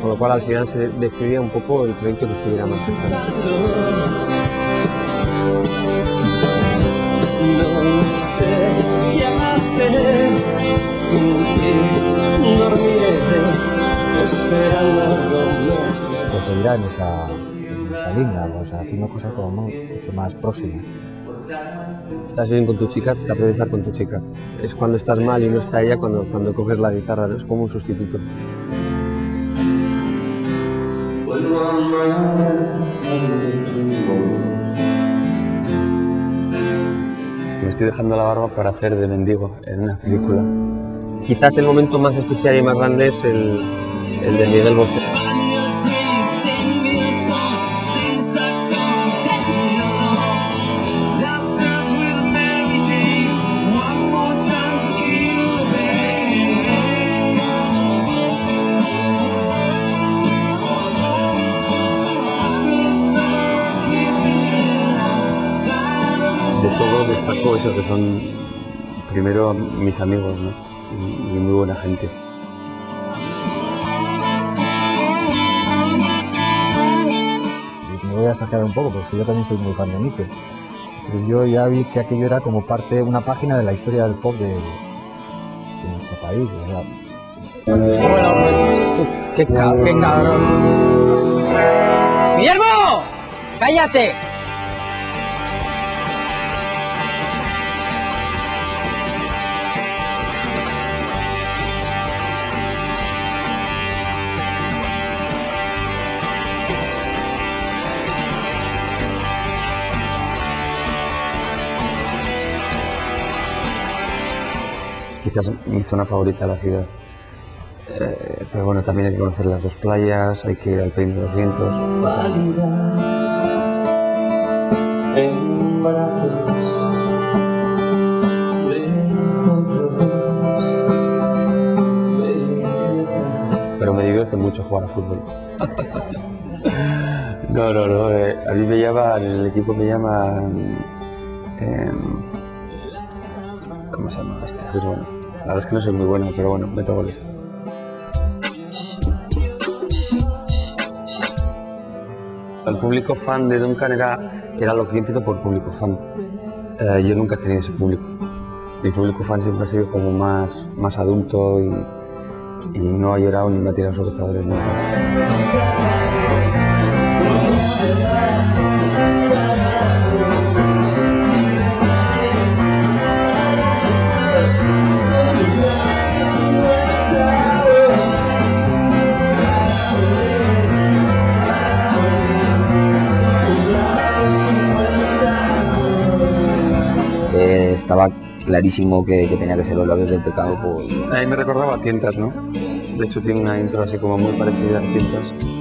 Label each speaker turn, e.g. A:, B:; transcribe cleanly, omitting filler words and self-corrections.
A: con lo cual al final se decidía un poco el proyecto que estuviera más cercano.
B: No sé qué hacer sin ti, dormiré esperando.
C: Pues seguirá en esa línea, pues haciendo cosas como mucho más próximas.
A: Estás bien con tu chica, te apetece estar con tu chica. Es cuando estás mal y no está ella cuando coges la guitarra, ¿no? Es como un sustituto.
D: Me estoy dejando la barba para hacer de mendigo en una película.
A: Quizás el momento más especial y más grande es el de Miguel Bosé.
D: De todo destaco eso, que son primero mis amigos, ¿no? Y muy buena gente.
C: Me voy a exagerar un poco, pero es que yo también soy muy fan de Miquel. Entonces yo ya vi que aquello era como una página de la historia del pop de nuestro país.
A: Bueno, pues qué cabrón.
E: ¡Guillermo! ¡Cállate!
D: Quizás mi zona favorita de la ciudad. Pero bueno, también hay que conocer las dos playas, hay que ir al Peine de los Vientos.
B: En brazos de otros,
D: Pero me divierte mucho jugar a fútbol. No. A mí me llaman, en el equipo me llaman... ¿cómo se llama? Pues bueno, la verdad es que no soy muy bueno, pero bueno, meto goles. El público fan de Duncan era lo que yo entiendo por público fan. Yo nunca he tenido ese público. Mi público fan siempre ha sido como más adulto y no ha llorado ni me ha tirado sobre los nunca.
F: Estaba clarísimo que tenía que ser Los labios del pecado.
D: A mí me recordaba a Cientas, ¿no? De hecho tiene una intro así como muy parecida a Cientas.